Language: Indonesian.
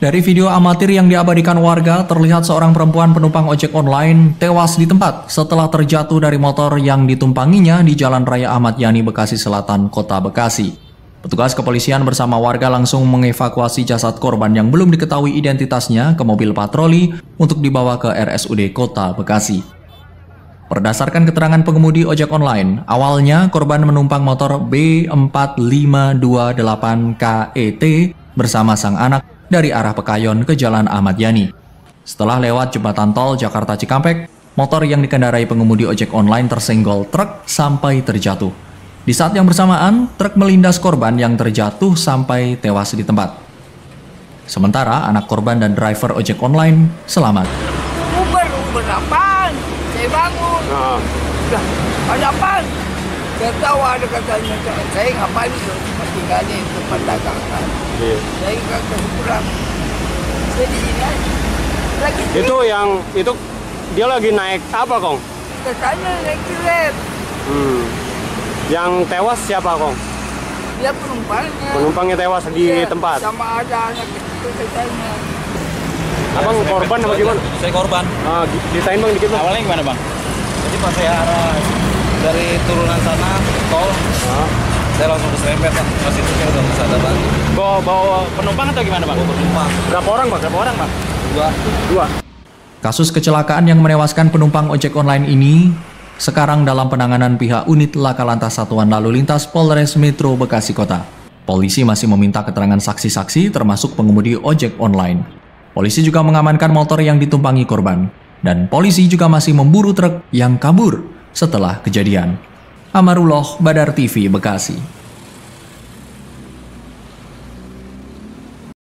Dari video amatir yang diabadikan warga, terlihat seorang perempuan penumpang ojek online tewas di tempat setelah terjatuh dari motor yang ditumpanginya di Jalan Raya Ahmad Yani, Bekasi Selatan, Kota Bekasi. Petugas kepolisian bersama warga langsung mengevakuasi jasad korban yang belum diketahui identitasnya ke mobil patroli untuk dibawa ke RSUD Kota Bekasi. Berdasarkan keterangan pengemudi ojek online, awalnya korban menumpang motor B4528KET bersama sang anak dari arah Pekayon ke Jalan Ahmad Yani. Setelah lewat jembatan tol Jakarta Cikampek, motor yang dikendarai pengemudi ojek online tersenggol truk sampai terjatuh. Di saat yang bersamaan, truk melindas korban yang terjatuh sampai tewas di tempat. Sementara anak korban dan driver ojek online selamat. Uber apaan? Saya bangun. Udah, ada apaan? Saya tahu ada katanya, saya ngapain itu? Tinggal di tempat dagangan. Saya nggak kurang. Saya di sini aja. Itu dia lagi naik apa, Kong? Katanya naik Grab. Yang tewas siapa, Kong? Dia penumpangnya. Penumpangnya tewas di tempat. Sama ada anak kecil katanya. Abang korban apa gimana? Saya korban. Ditain Bang dikit, Bang. Awalnya gimana, Bang? Jadi pas saya arah dari turunan sana tol, saya langsung keserempet, Pak. Pas itu saya udah sadar lagi. Bawa penumpang atau gimana, Bang? Bawa penumpang. Berapa orang, Bang? Dua. Kasus kecelakaan yang menewaskan penumpang ojek online ini sekarang dalam penanganan pihak unit Laka Lantas Satuan Lalu Lintas Polres Metro Bekasi Kota. Polisi masih meminta keterangan saksi-saksi termasuk pengemudi ojek online. Polisi juga mengamankan motor yang ditumpangi korban. Dan polisi juga masih memburu truk yang kabur setelah kejadian. Amarullah, Badar TV, Bekasi.